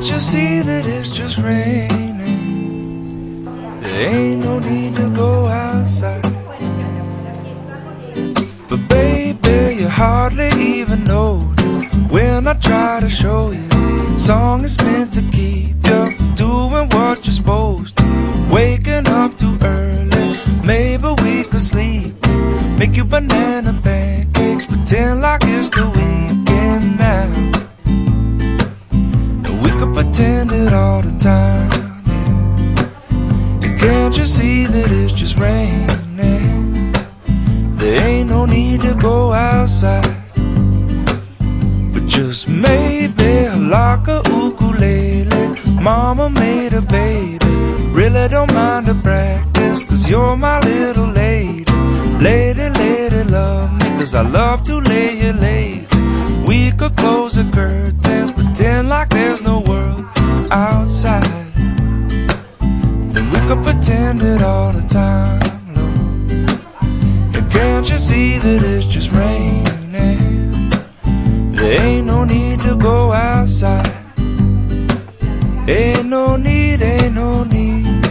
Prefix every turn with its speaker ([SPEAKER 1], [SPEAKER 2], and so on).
[SPEAKER 1] Can't you see that it's just raining? There ain't no need to go outside. But baby, you hardly even notice when I try to show you the song is meant to keep you doing what you're supposed to. Waking up too early, maybe we could sleep. Make you banana pancakes, pretend like it's the weekend now. And we could pretend it all the time, yeah. And can't you see that it's just raining? There ain't no need to go outside. But just maybe like a ukulele, mama made a baby. Really don't mind the practice, cause you're my little lady. Lady, lady, love me, cause I love to lay you lazy. We could close the curtains, pretend like there's no world outside. Then we could pretend it all the time, Lord. And can't you see that it's just raining? There ain't no need to go outside. Ain't no need, ain't no need.